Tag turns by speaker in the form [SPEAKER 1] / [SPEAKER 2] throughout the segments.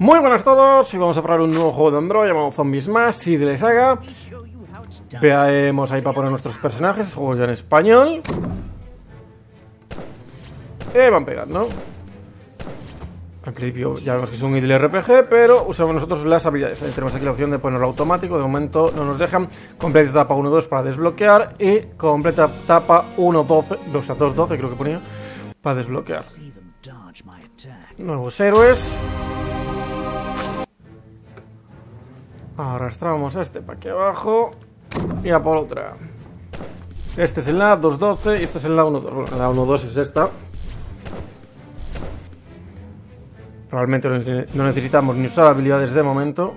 [SPEAKER 1] Muy buenas a todos, y vamos a probar un nuevo juego de Android llamado Zombies Más y de la saga. Veamos ahí para poner nuestros personajes, juego ya en español. Van pegando. En principio ya vemos que es un idle RPG, pero usamos nosotros las habilidades. Ahí tenemos aquí la opción de ponerlo automático, de momento no nos dejan. Completa etapa 1-2 para desbloquear y completa etapa 1-12, 2-12 creo que ponía, para desbloquear. Nuevos héroes. Arrastramos a este para aquí abajo y a por otra. Este es en la 2-12 y este es en la 1-2. Bueno, la 1-2 es esta. Probablemente no necesitamos ni usar habilidades de momento.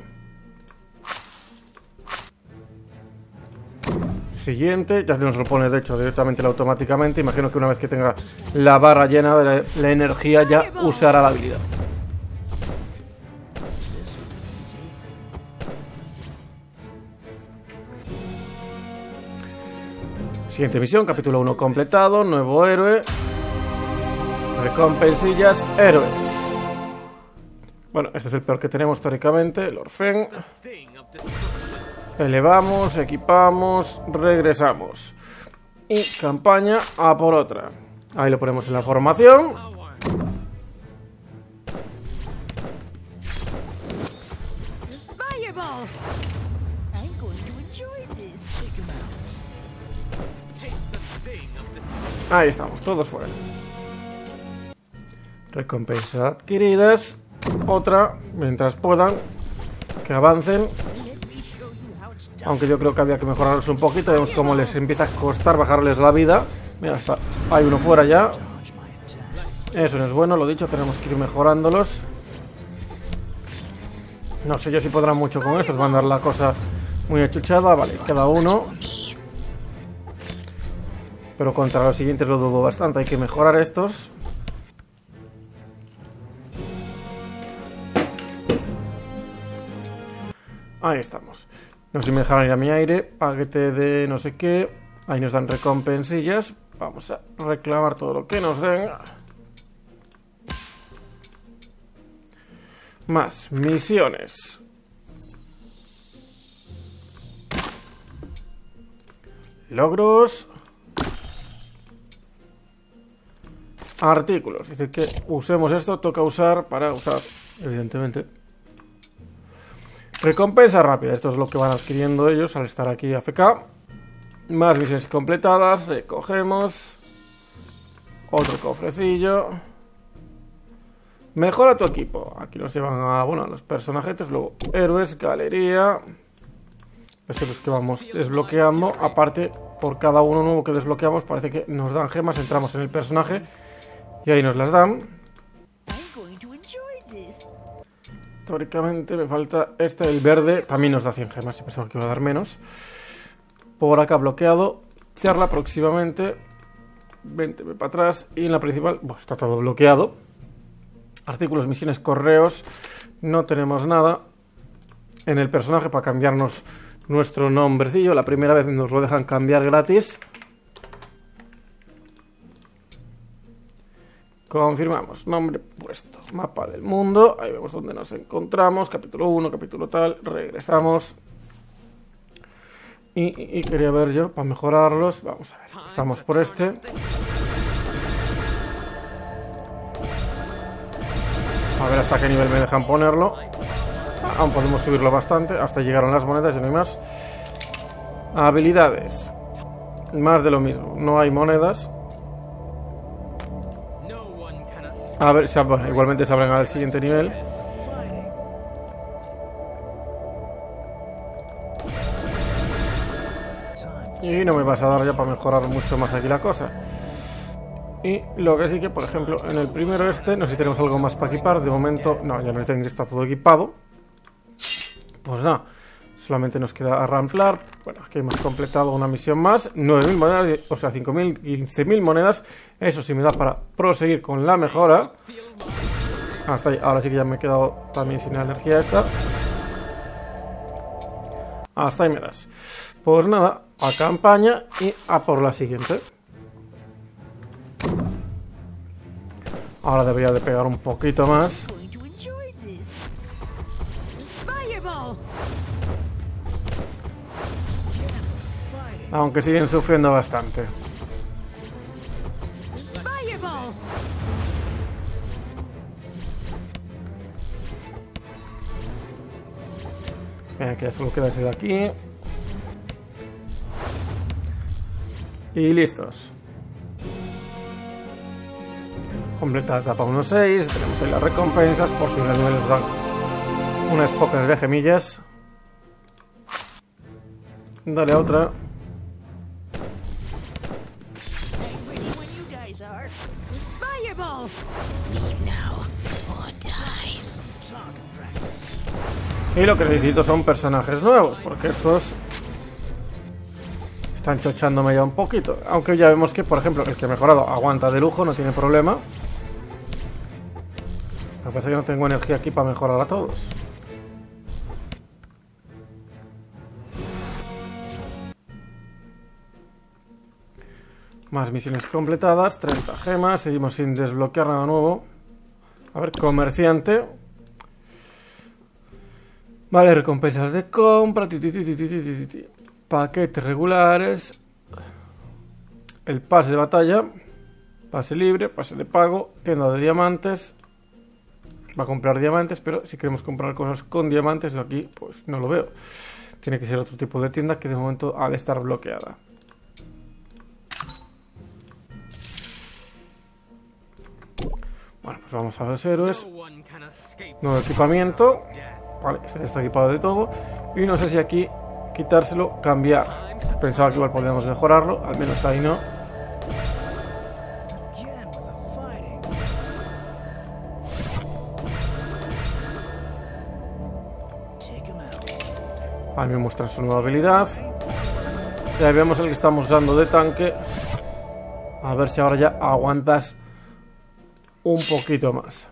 [SPEAKER 1] Siguiente, ya nos lo pone de hecho directamente automáticamente. Imagino que una vez que tenga la barra llena de la energía ya usará la habilidad. Siguiente misión, capítulo 1 completado, nuevo héroe. Recompensillas, héroes. Bueno, este es el peor que tenemos teóricamente, el Orfen. Elevamos, equipamos, regresamos. Y campaña a por otra. Ahí lo ponemos en la formación. Ahí estamos, todos fuera. Recompensas adquiridas. Otra, mientras puedan, que avancen. Aunque yo creo que había que mejorarlos un poquito. Vemos cómo les empieza a costar bajarles la vida. Mira, está, hay uno fuera ya. Eso no es bueno, lo dicho, tenemos que ir mejorándolos. No sé yo si podrán mucho con estos. Van a dar la cosa muy achuchada. Vale, queda uno. Pero contra los siguientes lo dudo bastante. Hay que mejorar estos. Ahí estamos. No sé si me dejarán ir a mi aire. Paquete de no sé qué. Ahí nos dan recompensillas. Vamos a reclamar todo lo que nos den. Más misiones. Logros. Artículos. Dice que usemos esto. Toca usar para usar, evidentemente. Recompensa rápida. Esto es lo que van adquiriendo ellos al estar aquí AFK. Más misiones completadas. Recogemos. Otro cofrecillo. Mejora tu equipo. Aquí nos llevan a, bueno, a los personajes. Luego héroes, galería. Esto es que vamos desbloqueando. Aparte, por cada uno nuevo que desbloqueamos, parece que nos dan gemas. Entramos en el personaje y ahí nos las dan. Teóricamente me falta este, el verde. También nos da 100 gemas. Yo pensaba que iba a dar menos. Por acá bloqueado. Charla próximamente. 20 para atrás. Y en la principal, bueno, está todo bloqueado. Artículos, misiones, correos. No tenemos nada. En el personaje para cambiarnos nuestro nombrecillo. La primera vez nos lo dejan cambiar gratis. Confirmamos, nombre puesto, mapa del mundo, ahí vemos dónde nos encontramos, capítulo 1, capítulo tal, regresamos. Y quería ver yo, para mejorarlos, vamos a ver, estamos por este. A ver hasta qué nivel me dejan ponerlo. Aún podemos subirlo bastante, hasta llegaron las monedas y no hay más. Habilidades, más de lo mismo, no hay monedas. A ver, bueno, igualmente se abren al siguiente nivel. Y no me vas a dar ya para mejorar mucho más aquí la cosa. Y lo que sí que, por ejemplo, en el primero este, no sé si tenemos algo más para equipar. De momento, no, ya no tengo que estar todo equipado. Pues nada, solamente nos queda arramplar. Bueno, aquí hemos completado una misión más. 9.000 monedas, o sea, 5.000, 15.000 monedas. Eso sí me da para proseguir con la mejora. Hasta ahí. Ahora sí que ya me he quedado también sin la energía esta. Hasta ahí me das. Pues nada, a campaña y a por la siguiente. Ahora debería de pegar un poquito más. Aunque siguen sufriendo bastante. Venga, que ya solo queda ese de aquí. Y listos. Completa etapa 1.6. Tenemos ahí las recompensas. Por si nos dan unas pocas de gemillas. Dale a otra. Y lo que necesito son personajes nuevos, porque estos están chochándome ya un poquito. Aunque ya vemos que, por ejemplo, el que ha mejorado aguanta de lujo, no tiene problema. Lo que pasa es que no tengo energía aquí para mejorar a todos. Más misiones completadas, 30 gemas, seguimos sin desbloquear nada nuevo. A ver, comerciante. Vale, recompensas de compra, paquetes regulares, el pase de batalla, pase libre, pase de pago, tienda de diamantes. Va a comprar diamantes, pero si queremos comprar cosas con diamantes, yo aquí pues no lo veo. Tiene que ser otro tipo de tienda que de momento ha de estar bloqueada. Bueno, pues vamos a los héroes. Nuevo equipamiento. Vale, este está equipado de todo. Y no sé si aquí quitárselo, cambiar. Pensaba que igual podíamos mejorarlo. Al menos ahí no. Ahí me muestra su nueva habilidad. Y ahí vemos el que estamos usando de tanque. A ver si ahora ya aguantas un poquito más.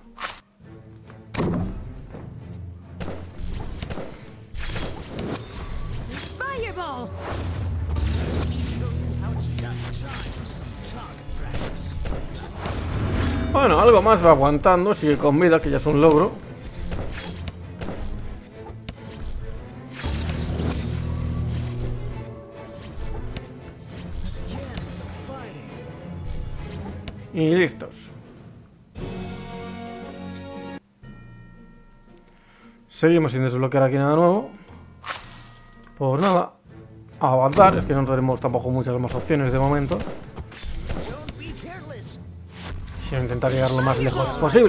[SPEAKER 1] Bueno, algo más va aguantando, sigue con vida, que ya es un logro. Y listos. Seguimos sin desbloquear aquí nada nuevo. Pues nada, a avanzar, es que no tenemos tampoco muchas más opciones de momento. Voy a intentar llegar lo más lejos posible.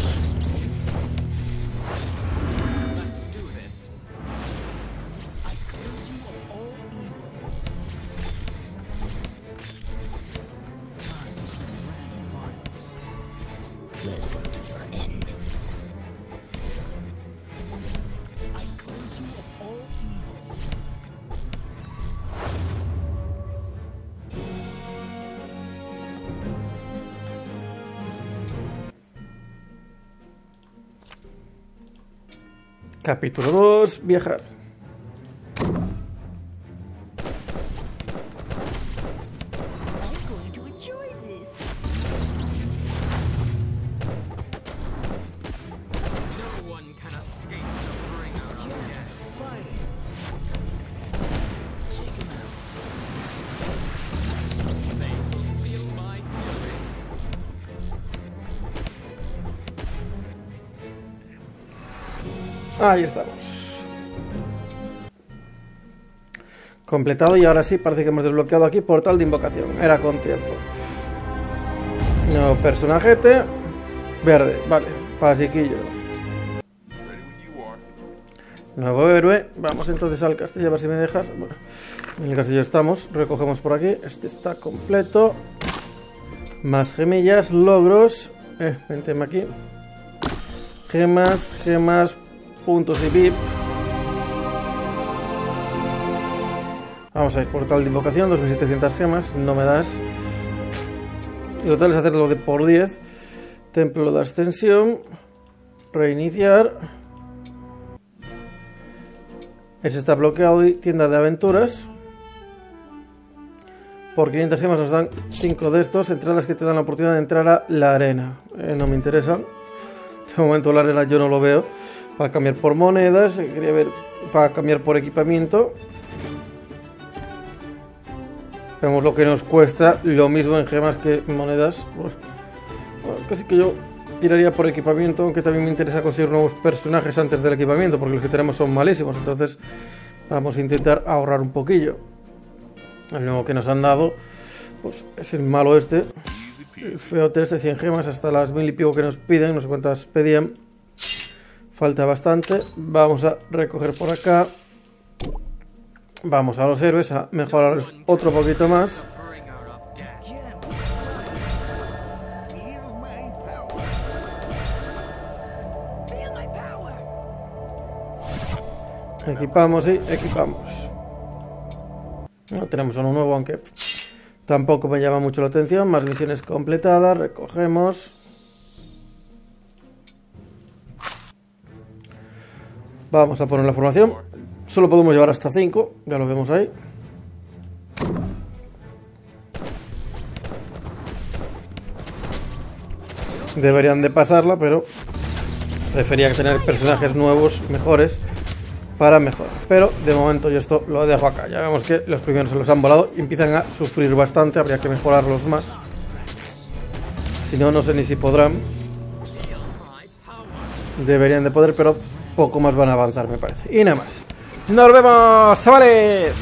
[SPEAKER 1] Capítulo 2, viajar. Ahí estamos. Completado y ahora sí parece que hemos desbloqueado aquí portal de invocación. Era con tiempo. Nuevo personajete. Verde, vale. Pasiquillo. Nuevo héroe. Vamos entonces al castillo a ver si me dejas. Bueno, en el castillo estamos. Recogemos por aquí. Este está completo. Más gemillas, logros. Vente aquí. Gemas. Puntos y VIP. Vamos a ir, portal de invocación, 2700 gemas, no me das. El total es hacerlo de por 10. Templo de ascensión. Reiniciar. Ese está bloqueado y tienda de aventuras. Por 500 gemas nos dan 5 de estos. Entradas que te dan la oportunidad de entrar a la arena. No me interesan. De momento la arena yo no lo veo. para cambiar por monedas. Quería ver para cambiar por equipamiento. Vemos lo que nos cuesta, lo mismo en gemas que en monedas. Bueno, casi que yo tiraría por equipamiento, aunque también me interesa conseguir nuevos personajes antes del equipamiento, porque los que tenemos son malísimos. Entonces vamos a intentar ahorrar un poquillo. El nuevo que nos han dado pues es el malo este, el feote este, 100 gemas hasta las 1000 y pico que nos piden, no sé cuántas pedían. Falta bastante. Vamos a recoger por acá. Vamos a los héroes a mejorarlos otro poquito más. Equipamos y equipamos. No tenemos uno nuevo, aunque tampoco me llama mucho la atención. Más misiones completadas. Recogemos. Vamos a poner la formación. Solo podemos llevar hasta 5. Ya lo vemos ahí. Deberían de pasarla, pero prefería tener personajes nuevos, mejores, para mejorar. Pero de momento yo esto lo dejo acá. Ya vemos que los primeros se los han volado y empiezan a sufrir bastante. Habría que mejorarlos más. Si no, no sé ni si podrán. Deberían de poder, pero poco más van a avanzar, me parece. Y nada más. ¡Nos vemos, chavales!